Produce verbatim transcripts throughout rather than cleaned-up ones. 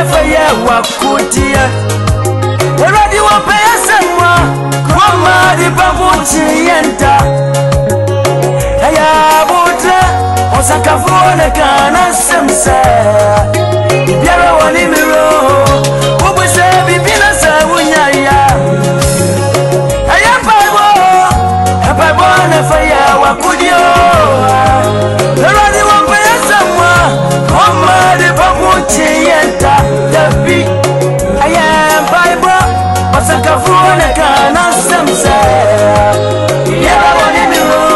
faya wakutia Eradi wapaya semwa Kwa madi babuchi yenta Aya buta Osakafuone kana semse Biara wanimiro Ubuse bibina sa unyaya Aya paibo Paibo na faya wakudio Eradi wapaya semwa Kwa madi babuchi yenta Dabi Aya paibo Osakafuone kana semse Biara wanimiro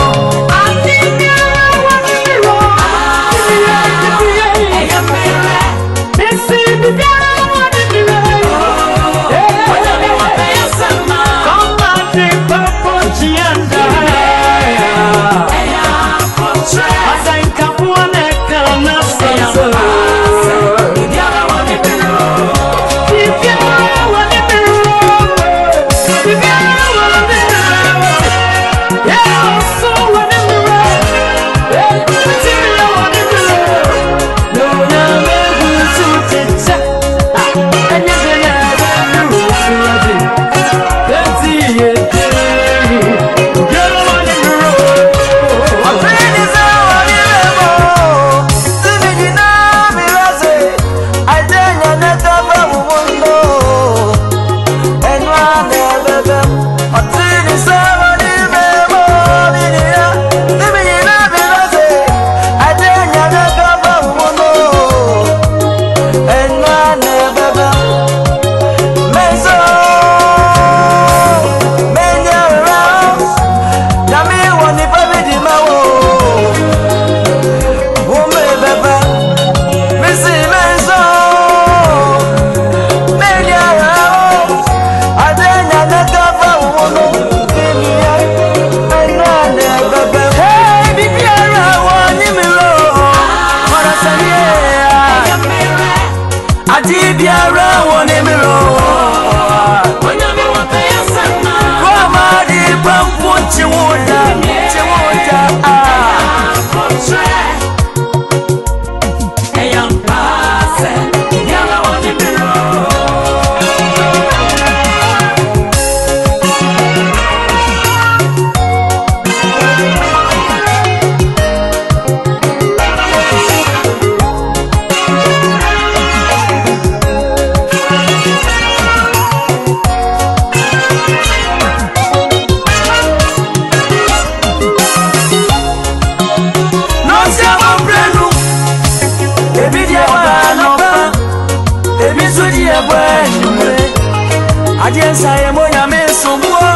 Adiensa ye moya me sumbuo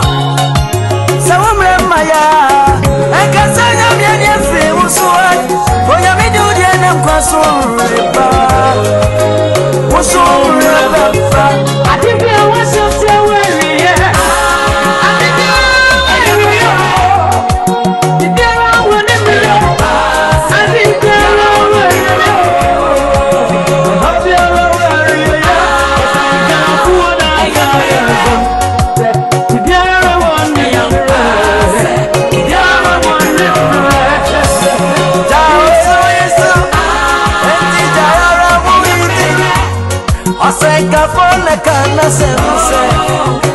Sawamre maya Ekasanya miye fe usuwa Oya mi dudie ne mkwaso reba Usu reba fa Adibi ya wasyo seweri ye Adibi ya weri ye Adibi ya wani mire Adibi ya weri ye Adibi ya weri ye Oseka fone kana sense